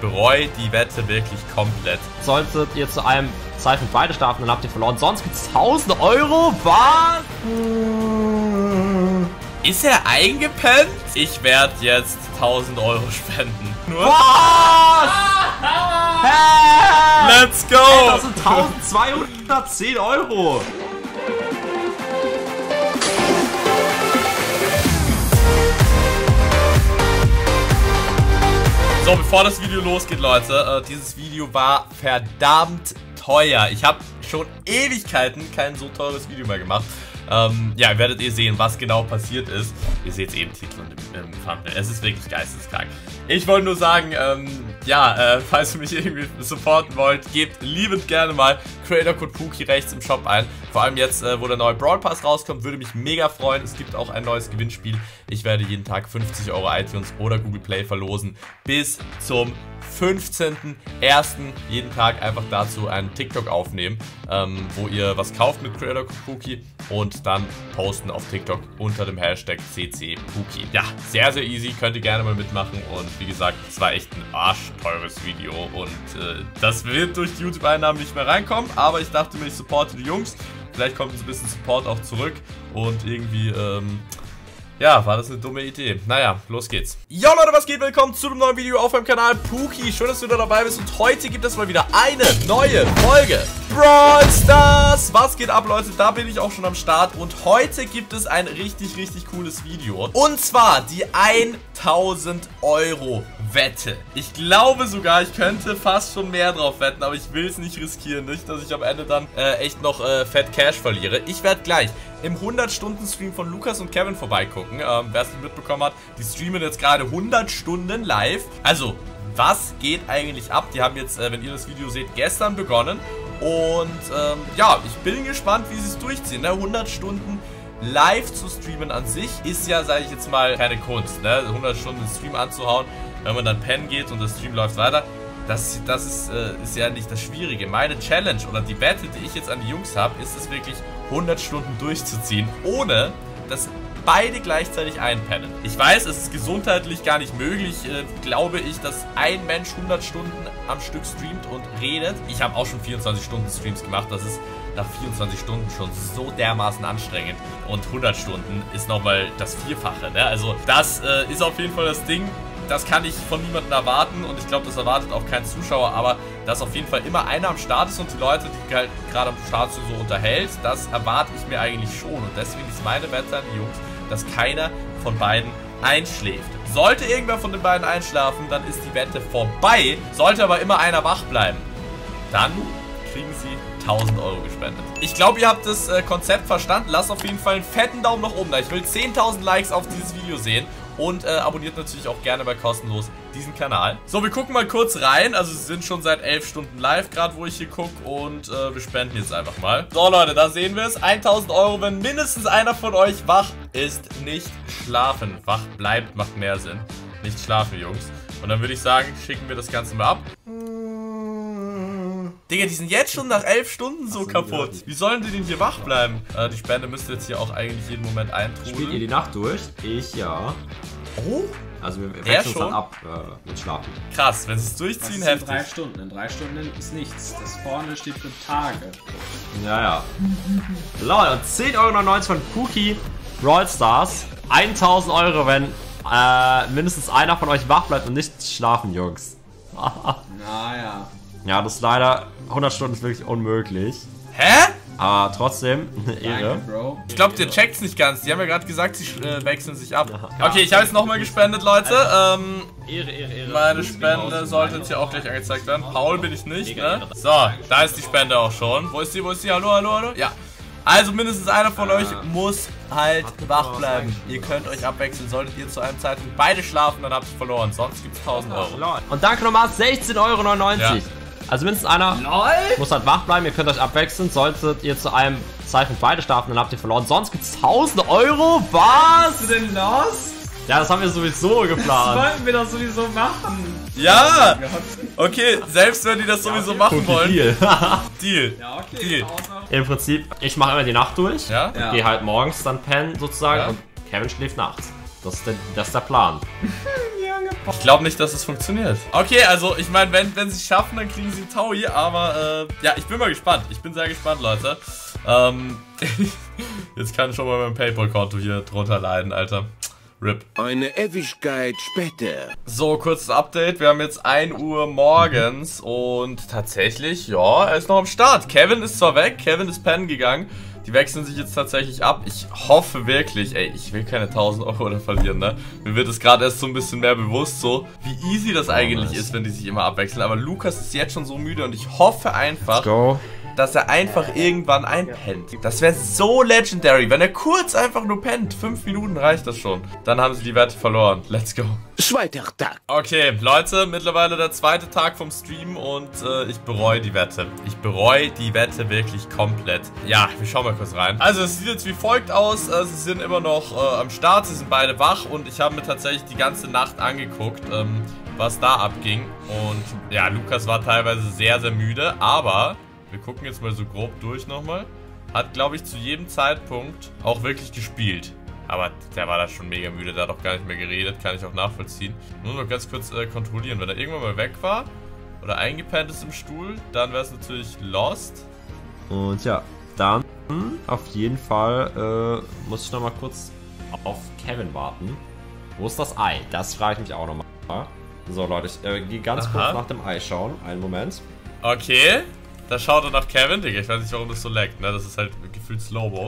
bereue die Wette wirklich komplett. Solltet ihr zu einem Zeitpunkt beide schlafen, dann habt ihr verloren. Sonst gibt es 1000 Euro. Was? Ist er eingepennt? Ich werde jetzt 1000 Euro spenden. Nur? Was? Hä? Let's go! Hey, das sind 1210 Euro. So, bevor das Video losgeht, Leute, dieses Video war verdammt teuer. Ich habe schon Ewigkeiten kein so teures Video mehr gemacht. Ja, werdet ihr sehen, was genau passiert ist. Ihr seht es eben im Titel und im Thumbnail. Es ist wirklich geisteskrank. Ich wollte nur sagen, falls ihr mich irgendwie supporten wollt, gebt liebend gerne mal Creator Code Pookie rechts im Shop ein. Vor allem jetzt, wo der neue Brawl Pass rauskommt, würde mich mega freuen. Es gibt auch ein neues Gewinnspiel. Ich werde jeden Tag 50 Euro iTunes oder Google Play verlosen. Bis zum 15.01. jeden Tag einfach dazu einen TikTok aufnehmen, wo ihr was kauft mit Creator Code Pookie und dann posten auf TikTok unter dem Hashtag CCPookie. Ja, sehr, sehr easy. Könnt ihr gerne mal mitmachen und wie gesagt, es war echt ein arschteures Video und das wird durch die YouTube-Einnahmen nicht mehr reinkommen, aber ich dachte mir, ich supporte die Jungs. Vielleicht kommt ein bisschen Support auch zurück und irgendwie, ja, war das eine dumme Idee. Naja, los geht's. Yo Leute, was geht? Willkommen zu einem neuen Video auf meinem Kanal Pookie. Schön, dass du wieder dabei bist und heute gibt es mal wieder eine neue Folge Brawl Stars. Was geht ab, Leute? Da bin ich auch schon am Start und heute gibt es ein richtig, richtig cooles Video. Und zwar die 1000 Euro Wette. Ich glaube sogar, ich könnte fast schon mehr drauf wetten, aber ich will es nicht riskieren. Nicht, dass ich am Ende dann echt noch fett Cash verliere. Ich werde gleich im 100-Stunden-Stream von Lukas und Kevin vorbeigucken. Wer es nicht mitbekommen hat, die streamen jetzt gerade 100 Stunden live. Also, was geht eigentlich ab? Die haben jetzt, wenn ihr das Video seht, gestern begonnen. Und ja, ich bin gespannt, wie sie es durchziehen. Ne? 100 Stunden live zu streamen an sich ist ja, sage ich jetzt mal, keine Kunst. Ne? 100 Stunden Stream anzuhauen, wenn man dann pennen geht und das Stream läuft weiter. Das ist ja nicht das Schwierige. Meine Challenge oder die Wette, die ich jetzt an die Jungs habe, ist es wirklich 100 Stunden durchzuziehen, ohne dass beide gleichzeitig einpennen. Ich weiß, es ist gesundheitlich gar nicht möglich, glaube ich, dass ein Mensch 100 Stunden am Stück streamt und redet. Ich habe auch schon 24 Stunden Streams gemacht, das ist nach 24 Stunden schon so dermaßen anstrengend und 100 Stunden ist nochmal das Vierfache, ne? Also das ist auf jeden Fall das Ding. Das kann ich von niemandem erwarten und ich glaube, das erwartet auch kein Zuschauer, aber dass auf jeden Fall immer einer am Start ist und die Leute, die halt gerade am Start sind, so unterhält, das erwarte ich mir eigentlich schon und deswegen ist meine Wette an die Jungs, dass keiner von beiden einschläft. Sollte irgendwer von den beiden einschlafen, dann ist die Wette vorbei, sollte aber immer einer wach bleiben, dann kriegen sie 1000 Euro gespendet. Ich glaube, ihr habt das Konzept verstanden. Lasst auf jeden Fall einen fetten Daumen nach oben da. Ich will 10.000 Likes auf dieses Video sehen. Und abonniert natürlich auch gerne mal kostenlos diesen Kanal. So, wir gucken mal kurz rein. Also, sie sind schon seit 11 Stunden live, gerade wo ich hier gucke. Und wir spenden jetzt einfach mal. So, Leute, da sehen wir es. 1000 Euro, wenn mindestens einer von euch wach ist. Nicht schlafen. Wach bleibt, macht mehr Sinn. Nicht schlafen, Jungs. Und dann würde ich sagen, schicken wir das Ganze mal ab. Digga, die sind jetzt schon nach 11 Stunden so kaputt. Wie sollen die denn hier wach bleiben? Die Spende müsste jetzt hier auch eigentlich jeden Moment eintrudeln. Spielt ihr die Nacht durch? Ich ja. Oh? Also wir wechseln uns dann ab mit Schlafen. Krass, wenn sie es durchziehen, heftig. In 3 Stunden. In 3 Stunden ist nichts. Das vorne steht für Tage. Ja, ja. Leute, und 10,99 Euro von Pookie Brawl Stars. 1000 Euro, wenn mindestens einer von euch wach bleibt und nicht schlafen, Jungs. Naja. Ja, das ist leider 100 Stunden ist wirklich unmöglich. Hä? Aber trotzdem eine Ehre. Danke, Bro. Ich glaube, der checkt's nicht ganz. Die haben ja gerade gesagt, sie wechseln sich ab. Okay, ich habe jetzt nochmal gespendet, Leute. Ehre. Meine Spende sollte jetzt hier auch gleich angezeigt werden. Paul bin ich nicht, ne? So, da ist die Spende auch schon. Wo ist die? Hallo? Ja. Also mindestens einer von euch muss halt wach bleiben. Ihr könnt euch abwechseln. Solltet ihr zu einem Zeitpunkt beide schlafen, dann habt ihr verloren. Sonst gibt es 1000 Euro. Und danke nochmal, 16,99 Euro. Ja. Also mindestens einer muss halt wach bleiben. Ihr könnt euch abwechseln. Solltet ihr zu einem Zeitpunkt beide schlafen, dann habt ihr verloren. Sonst gibt es 1000 Euro. Was? Was ist denn los? Ja, das haben wir sowieso geplant. Das wollten wir doch sowieso machen. Ja! Okay, selbst wenn die das sowieso machen wollen. Deal. Deal. Ja, okay. Deal. Im Prinzip, ich mache immer die Nacht durch. Ja? Ja. Gehe halt morgens dann pennen sozusagen Ja. und Kevin schläft nachts. Das ist der Plan. Junge, Ich glaube nicht, dass es funktioniert. Okay, also ich meine, wenn sie es schaffen, dann kriegen sie einen Taui. Aber ja, ich bin mal gespannt. Ich bin sehr gespannt, Leute. Jetzt kann ich schon mal mein PayPal-Konto hier drunter leiden, Alter. RIP. Eine Ewigkeit später. So, kurzes Update. Wir haben jetzt 1 Uhr morgens und tatsächlich, ja, er ist noch am Start. Kevin ist zwar weg, Kevin ist pennen gegangen. Die wechseln sich jetzt tatsächlich ab. Ich hoffe wirklich, ey, ich will keine 1000 Euro da verlieren, ne? Mir wird es gerade erst so ein bisschen mehr bewusst, so wie easy das eigentlich ist, wenn die sich immer abwechseln. Aber Lukas ist jetzt schon so müde und ich hoffe einfach, dass er einfach irgendwann einpennt. Das wäre so legendary, wenn er kurz einfach nur pennt. 5 Minuten reicht das schon. Dann haben sie die Wette verloren. Let's go. Zweiter Tag. Okay, Leute, mittlerweile der 2. Tag vom Stream und ich bereue die Wette. Ich bereue die Wette wirklich komplett. Ja, wir schauen mal kurz rein. Also, es sieht jetzt wie folgt aus. Sie sind immer noch am Start, sie sind beide wach und ich habe mir tatsächlich die ganze Nacht angeguckt, was da abging. Und ja, Lukas war teilweise sehr, sehr müde, aber wir gucken jetzt mal so grob durch nochmal. Hat, glaube ich, zu jedem Zeitpunkt auch wirklich gespielt. Aber der war da schon mega müde, der hat auch gar nicht mehr geredet, kann ich auch nachvollziehen. Nur noch ganz kurz kontrollieren, wenn er irgendwann mal weg war oder eingepennt ist im Stuhl, dann wäre es natürlich lost. Und ja, dann auf jeden Fall muss ich nochmal kurz auf Kevin warten. Wo ist das Ei? Das frage ich mich auch nochmal. So Leute, ich gehe ganz kurz nach dem Ei schauen. Einen Moment. Okay. Da schaut er nach Kevin, Digga. Ich weiß nicht, warum das so laggt, ne? Das ist halt gefühlt Slow-Mo.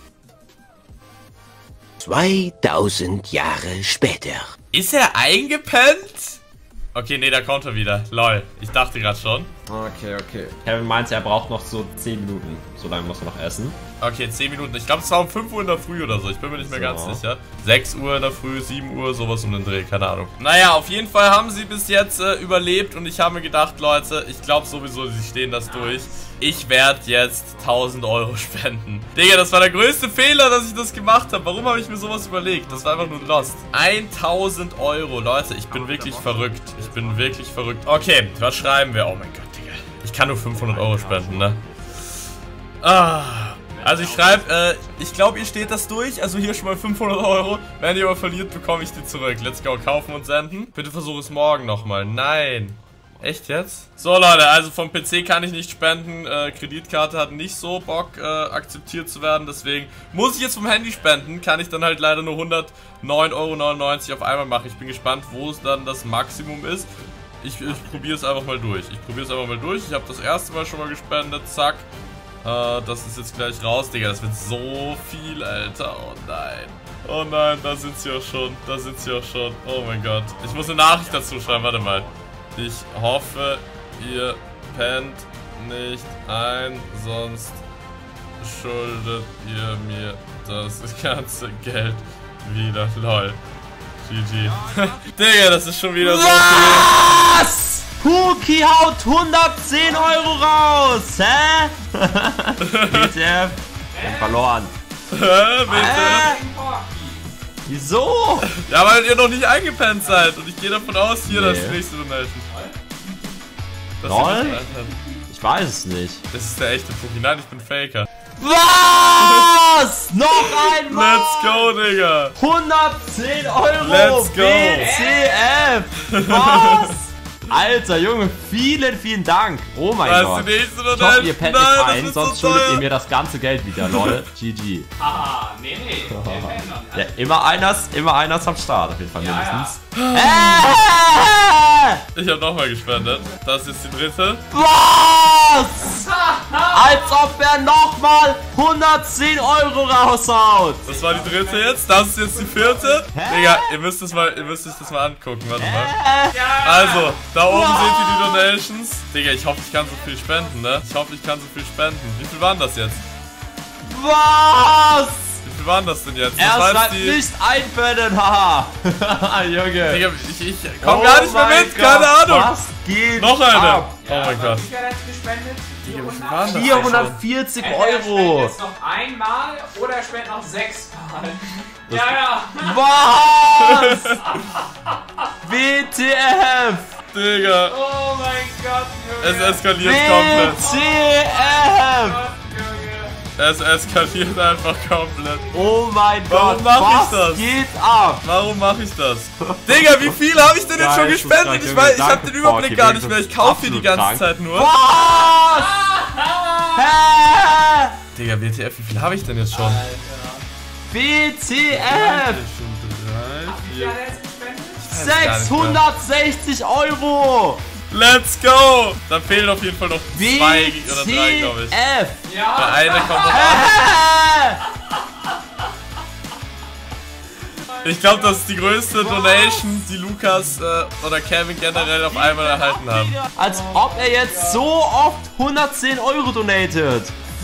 2000 Jahre später. Ist er eingepennt? Okay, nee, da kommt er wieder. Lol. Ich dachte gerade schon. Okay. Kevin meinte, er braucht noch so 10 Minuten. So lange muss er noch essen. Okay, 10 Minuten. Ich glaube, es war um 5 Uhr in der Früh oder so. Ich bin mir nicht mehr ganz sicher. 6 Uhr in der Früh, 7 Uhr, sowas um den Dreh. Keine Ahnung. Naja, auf jeden Fall haben sie bis jetzt überlebt. Und ich habe mir gedacht, Leute, ich glaube sowieso, sie stehen das durch. Ich werde jetzt 1000 Euro spenden. Digga, das war der größte Fehler, dass ich das gemacht habe. Warum habe ich mir sowas überlegt? Das war einfach nur lost. 1000 Euro, Leute. Ich bin wirklich verrückt. Ich bin wirklich verrückt. Okay, was schreiben wir? Oh mein Gott, Digga. Ich kann nur 500 Euro spenden, ne? Also ich schreibe, ich glaube, ihr steht das durch. Also hier schon mal 500 Euro. Wenn ihr aber verliert, bekomme ich die zurück. Let's go, kaufen und senden. Bitte versuche es morgen nochmal. Nein. Echt jetzt? So Leute, also vom PC kann ich nicht spenden. Kreditkarte hat nicht so Bock, akzeptiert zu werden. Deswegen muss ich jetzt vom Handy spenden. Kann ich dann halt leider nur 109,99 € auf einmal machen. Ich bin gespannt, wo es dann das Maximum ist. Ich probiere es einfach mal durch. Ich habe das erste Mal schon mal gespendet. Zack. Das ist jetzt gleich raus, Digga. Das wird so viel, Alter. Oh nein. Oh nein, da sind sie auch schon. Oh mein Gott. Ich muss eine Nachricht dazu schreiben. Warte mal. Ich hoffe, ihr pennt nicht ein, sonst schuldet ihr mir das ganze Geld wieder. Lol. GG. Digga, das ist schon wieder so viel. Was? Cookie haut 110 Euro raus! Hä? WTF? Verloren. Bitte? Wieso? Ja, weil ihr noch nicht eingepennt seid. Und ich gehe davon aus, hier das nächste Donation. Ich weiß es nicht. Das ist der echte Cookie. Nein, ich bin Faker. Was? Noch einmal! Let's go, Digga! 110 Euro! Let's go! WTF! Was? Alter, Junge, vielen Dank. Oh mein Gott. Ich hoffe, ihr pennt nicht ein, sonst schuldet ihr mir das ganze Geld wieder, Leute. GG. Haha, nee. Ja, immer einer am Start, auf jeden Fall mindestens. Ich habe nochmal gespendet. Das ist die dritte. Was? Als ob er nochmal 110 Euro raushaut. Das war die dritte jetzt. Das ist jetzt die vierte. Digga, ihr müsst euch das mal angucken. Warte mal. Also, da oben seht ihr die Donations. Digga, ich hoffe, ich kann so viel spenden, ne? Wie viel waren das jetzt? Was? Wie viel waren das denn jetzt? Er schreibt nicht einpennen, haha. Junge. Digga, ich komm gar nicht mehr mit, keine Ahnung. Was geht noch eine. ab? Oh mein Gott. Digga, wie viel waren das? 440 Euro. Jetzt noch einmal oder er spendet noch 6 Mal. Ja. Was? WTF. Digga. Oh mein Gott, Junge. Es eskaliert komplett. WTF. Es eskaliert einfach komplett. Oh mein Warum Gott, mach ich was das? geht ab? Warum mache ich das? Digga, wie viel habe ich denn jetzt schon gespendet? Ich weiß, ich habe den Überblick gar nicht mehr. Ich kaufe hier die ganze Zeit nur. Was? Hä? Digga, WTF, wie viel habe ich denn jetzt schon? WTF! Wie viel hat er jetzt gespendet? 660 €! Let's go! Da fehlen auf jeden Fall noch 2 oder 3, glaube ich. WTF! Ja. Der eine kommt noch an. Hä? Ich glaube, das ist die größte Donation, die Lukas oder Kevin generell auf einmal erhalten haben. Als ob er jetzt so oft 110 € donatet.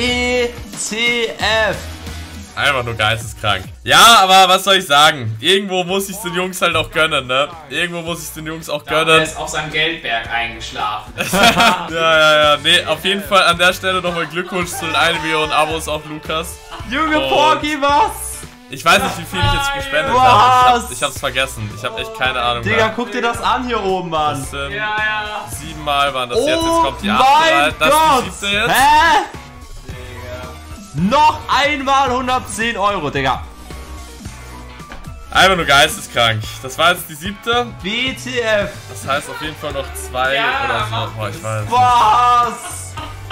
WTF! Einfach nur geisteskrank. Ja, aber was soll ich sagen? Irgendwo muss ich den Jungs halt auch gönnen, ne? Irgendwo muss ich den Jungs auch Er gönnen. ist auf seinem Geldberg eingeschlafen. Ja. Nee, auf jeden Fall an der Stelle nochmal Glückwunsch zu den 1 Million Abos auf Lukas. Junge Und- Porky, was? Ich weiß nicht, wie viel ich jetzt gespendet Was? habe. Ich hab's vergessen. Ich habe echt keine Ahnung Digga, mehr. guck dir das an hier oben, Mann. Das, Ja. 7 Mal waren das Oh jetzt. Jetzt kommt die 8. mein Das Gott! ist die 7. jetzt. Hä? Noch einmal 110 €, Digga. Einfach nur geisteskrank. Das war jetzt die 7. WTF. Das heißt auf jeden Fall noch 2 Ja, oder so. mach Boah, ich weiß. Was?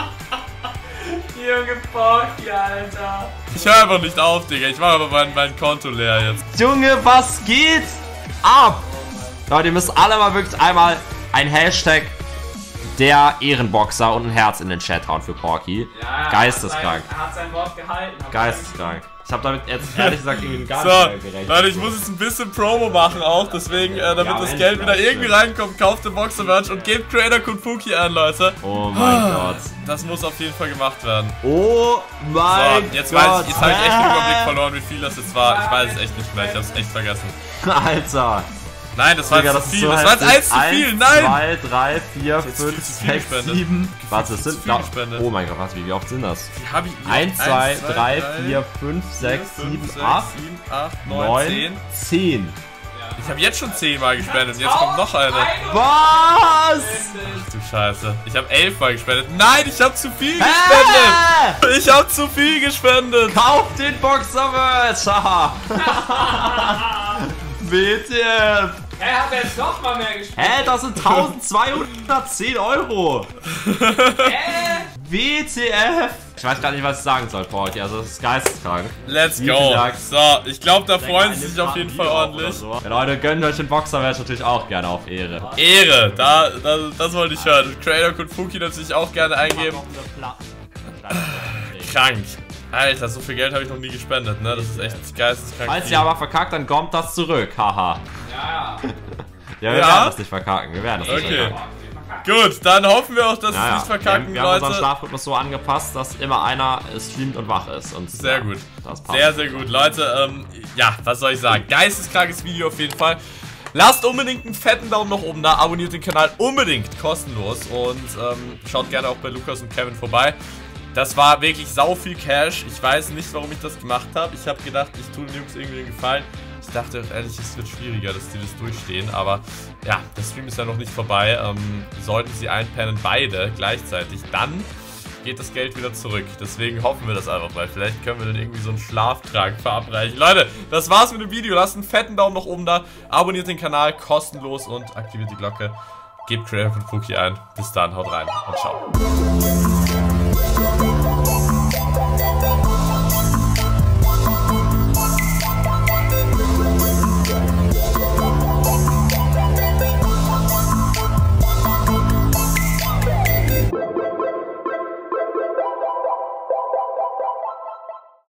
Junge Porky, Alter. Ich höre einfach nicht auf, Digga. Ich mache aber mein Konto leer jetzt. Junge, was geht ab? Leute, ihr müsst alle mal wirklich einmal ein Hashtag der Ehrenboxer und ein Herz in den Chat hauen für Porky. Ja, Geisteskrank. Er hat sein Wort gehalten. Geisteskrank. Ich habe damit jetzt ehrlich gesagt irgendwie gar So, nicht mehr gerechnet. Leute, ich muss jetzt ein bisschen Promo machen auch, deswegen, damit Ja, das Mensch, Geld wieder ja, irgendwie schön. reinkommt, kauft den Boxer-Merch und gebt Creator-Code Fuki an, Leute. Oh mein Gott. Das muss auf jeden Fall gemacht werden. Oh mein So, jetzt Gott. weiß ich, jetzt habe ich echt den Überblick verloren, wie viel das jetzt war. Ich weiß es echt nicht mehr, ich habe es echt vergessen. Alter. Nein, das war Digga, jetzt zu viel, so das war jetzt heftig. 1 zu viel, nein! 2, 3, 4, Jetzt viel 5, zu viel 6, gespendet. 7. Warte, es zu sind viel gespendet. Oh mein Gott, was, wie oft sind das? Die habe ich 1, 2, 3, 4, 5, 6, 7, 8, 9, 10. 9, 10. Ich habe jetzt schon 10 Mal gespendet und jetzt kommt noch eine. Was? Du Scheiße. Ich habe 11 Mal gespendet. Nein, ich habe zu viel gespendet. Hä? Ich habe zu viel gespendet. Kauf den Boxer-Merch! Haha. WTF! Er hat jetzt noch mal mehr gespielt. Hä, das sind 1210 €! WTF! Ich weiß gar nicht, was ich sagen soll, Porky. Also, das ist geisteskrank. Let's Vielen go. Dank. So, ich glaube, da freuen sie sich auf jeden Fall ordentlich. So. Ja, Leute, gönnt euch den Boxer-Merch natürlich auch gerne auf Ehre. Ehre, das wollte ich hören. Creator Code Fuki natürlich auch gerne eingeben. Krank. Alter, so viel Geld habe ich noch nie gespendet, ne? Das ist echt geisteskrank. Falls viel. ihr aber verkackt, dann kommt das zurück. Haha. Ja. Ja, wir Ja? werden das nicht verkacken. Wir werden das nicht Okay. verkacken. Gut, dann hoffen wir auch, dass Ja, sie ja. nicht verkacken, wir haben unseren Leute. Schlafrhythmus so angepasst, dass immer einer streamt und wach ist. Und Sehr ja, gut. Das passt. Sehr, sehr gut. Leute, ja, was soll ich sagen? Geisteskrankes Video auf jeden Fall. Lasst unbedingt einen fetten Daumen nach oben da, abonniert den Kanal unbedingt kostenlos und schaut gerne auch bei Lukas und Kevin vorbei. Das war wirklich sau viel Cash. Ich weiß nicht, warum ich das gemacht habe. Ich habe gedacht, ich tue den Jungs irgendwie den Gefallen. Ich dachte ehrlich, es wird schwieriger, dass die das durchstehen. Aber ja, der Stream ist ja noch nicht vorbei. Sollten sie einpennen, beide gleichzeitig, dann geht das Geld wieder zurück. Deswegen hoffen wir das einfach mal. Vielleicht können wir dann irgendwie so einen Schlaftrank verabreichen. Leute, das war's mit dem Video. Lasst einen fetten Daumen nach oben da. Abonniert den Kanal kostenlos und aktiviert die Glocke. Gebt Creator Code Fuki ein. Bis dann, haut rein und ciao.